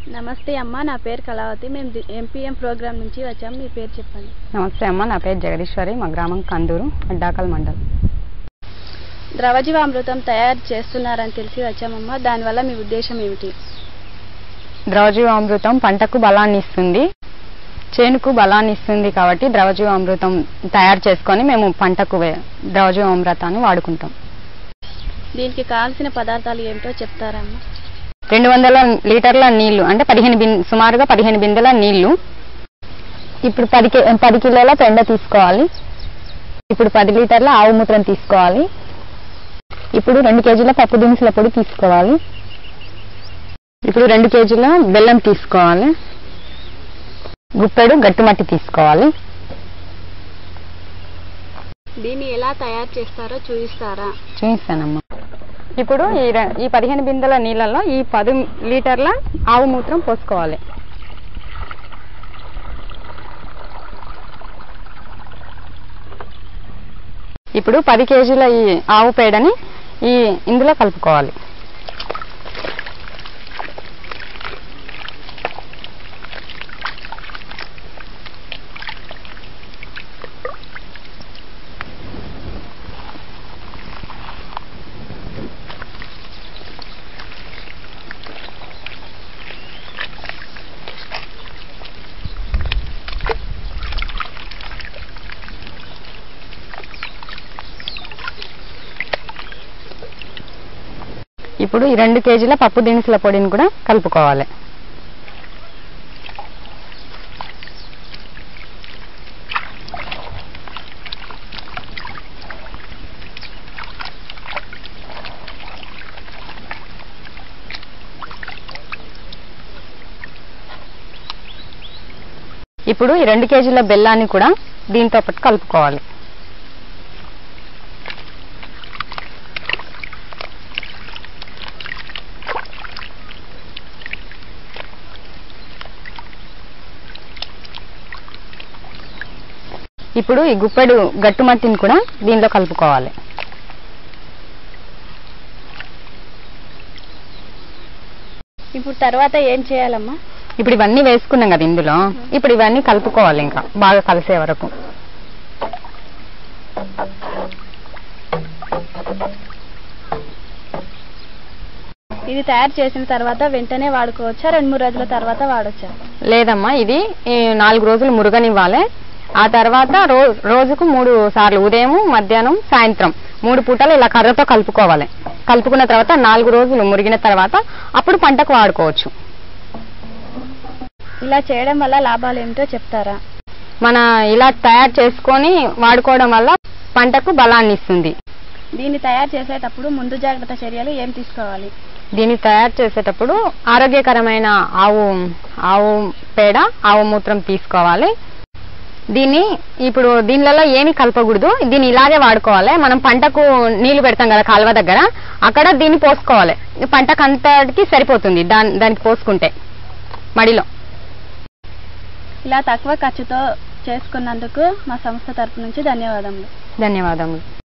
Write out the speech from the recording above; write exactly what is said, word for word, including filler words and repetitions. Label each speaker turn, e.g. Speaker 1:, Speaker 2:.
Speaker 1: నమస్తే అమ్మ, నా పేరు కళావతి. మేము ఎంపీఎం ప్రోగ్రామ్ నుంచి వచ్చాము. మీ పేరు చెప్పండి.
Speaker 2: నమస్తే అమ్మ, నా పేరు జగదీశ్వరి. మా గ్రామం కందూరు, అడ్డాకల్ మండలం.
Speaker 1: ద్రవజీవామృతం తయారు చేస్తున్నారని తెలిసి వచ్చామమ్మ. దానివల్ల మీ ఉద్దేశం ఏమిటి?
Speaker 2: ద్రవజీవామృతం పంటకు బలాన్ని ఇస్తుంది, చేనుకు బలాన్ని ఇస్తుంది. కాబట్టి ద్రవజీవామృతం తయారు చేసుకొని మేము పంటకు ద్రవజీవామృతాన్ని వాడుకుంటాం.
Speaker 1: దీనికి కావాల్సిన పదార్థాలు ఏమిటో చెప్తారమ్మా?
Speaker 2: రెండు వందల లీటర్ల నీళ్లు, అంటే పదిహేను బిన్ సుమారుగా పదిహేను బిందెల నీళ్లు. ఇప్పుడు పది పది కిలోల పెండ తీసుకోవాలి. ఇప్పుడు పది లీటర్ల ఆవు మూత్రం తీసుకోవాలి. ఇప్పుడు రెండు కేజీల పప్పు దినుసుల పొడి తీసుకోవాలి. ఇప్పుడు రెండు కేజీల బెల్లం తీసుకోవాలి. గుప్పెడు గట్టుమట్టి తీసుకోవాలి.
Speaker 1: దీన్ని ఎలా తయారు చేస్తారో చూపిస్తారా?
Speaker 2: చూపిస్తానమ్మా. ఇప్పుడు ఈ ఈ పదిహేను బిందెల నీళ్ళల్లో ఈ పది లీటర్ల ఆవు మూత్రం పోసుకోవాలి. ఇప్పుడు పది కేజీల ఈ ఆవు పేడని ఈ ఇందులో కలుపుకోవాలి. ఇప్పుడు ఈ రెండు కేజీల పప్పు దినుసుల పొడిని కూడా కలుపుకోవాలి. ఇప్పుడు ఈ రెండు కేజీల బెల్లాన్ని కూడా దీంతో పాటు కలుపుకోవాలి. ఇప్పుడు ఈ గుప్పెడు గట్టుమట్టిని కూడా దీనిలో కలుపుకోవాలి.
Speaker 1: ఇప్పుడు తర్వాత ఏం చేయాలమ్మా?
Speaker 2: ఇప్పుడు ఇవన్నీ వేసుకున్నాం కదా ఇందులో, ఇప్పుడు ఇవన్నీ కలుపుకోవాలి ఇంకా బాగా కలిసే వరకు.
Speaker 1: ఇది తయారు చేసిన తర్వాత వెంటనే వాడుకోవచ్చా, రెండు మూడు రోజుల తర్వాత వాడొచ్చా?
Speaker 2: లేదమ్మా, ఇది నాలుగు రోజులు మురుగనివ్వాలి. ఆ తర్వాత రో రోజుకు మూడు సార్లు, ఉదయం, మధ్యాహ్నం, సాయంత్రం మూడు పూటలు ఇలా కర్రతో కలుపుకోవాలి. కలుపుకున్న తర్వాత నాలుగు రోజులు మురిగిన తర్వాత అప్పుడు పంటకు వాడుకోవచ్చు.
Speaker 1: ఇలా చేయడం వల్ల లాభాలు ఏమిటో చెప్తారా?
Speaker 2: మన ఇలా తయారు చేసుకొని వాడుకోవడం వల్ల పంటకు బలాన్ని ఇస్తుంది.
Speaker 1: దీన్ని తయారు చేసేటప్పుడు ముందు జాగ్రత్త చర్యలు ఏం తీసుకోవాలి?
Speaker 2: దీన్ని తయారు చేసేటప్పుడు ఆరోగ్యకరమైన ఆవు ఆవు పేడ, ఆవు మూత్రం తీసుకోవాలి. దీన్ని ఇప్పుడు దీనిలో ఏమి కలపకూడదు, దీన్ని ఇలాగే వాడుకోవాలి. మనం పంటకు నీళ్లు పెడతాం కదా కాలువ దగ్గర, అక్కడ దీన్ని పోసుకోవాలి. పంటకు అంతటికి సరిపోతుంది దాని దానికి పోసుకుంటే మడిలో.
Speaker 1: ఇలా తక్కువ ఖర్చుతో చేసుకున్నందుకు మా సంస్థ తరపు నుంచి ధన్యవాదములు.
Speaker 2: ధన్యవాదములు